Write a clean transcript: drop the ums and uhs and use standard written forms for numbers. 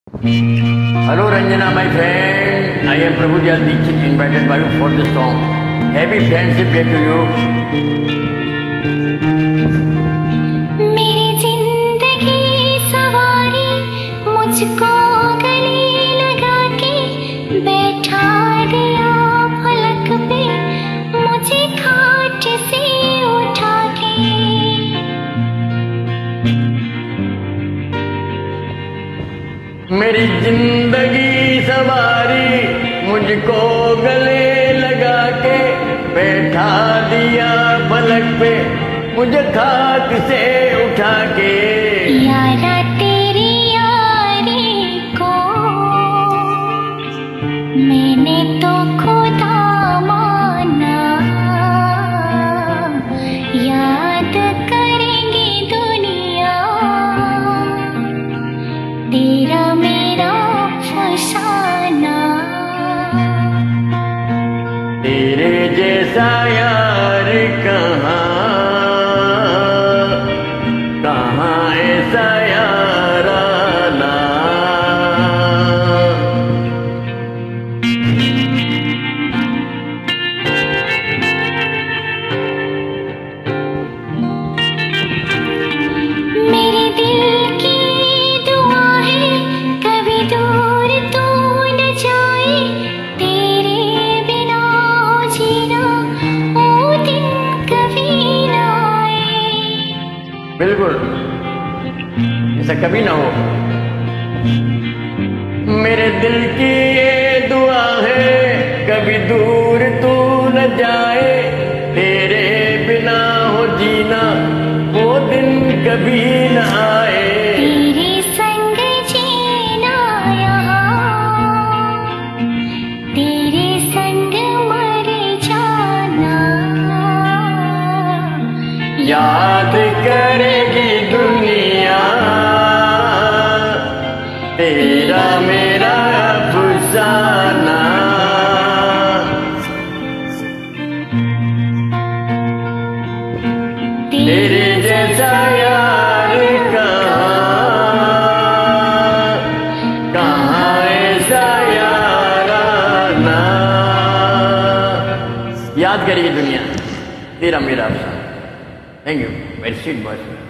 Hello Ranjana, my friend. I am Prabhu Dayal Dixit, invited by you for the song. Happy friendship day to you. मेरी जिंदगी सवारी मुझको गले लगा के बैठा दिया फलक पे मुझे खाट से उठा के। मेरी जिंदगी सवारी मुझको गले लगा के बैठा दिया फलक पे मुझे खाक से उठा के। यारा तेरी यारी को मैंने तो खुदा माना, याद करेंगी दुनिया तेरा मेरा फसाना। तेरे जैसा यार कहाँ ऐसा याराना। मेरे दिल की दुआ है कभी दूर तू न जाए, तेरे बिना जीना वो दिन कभी न आए। बिल्कुल ऐसा कभी ना हो। मेरे दिल की ये दुआ है कभी दूर तू न जाए, तेरे बिना हो जीना वो दिन कभी न आए। तेरे संग जीना यहाँ, तेरे संग मर जाना। याद करेगी दुनिया तेरा मेरा अफसाना। तेरे जैसा यार कहाँ ऐसा याराना। याद करेगी दुनिया तेरा मेरा अफसाना। Thank you, very sweet boy.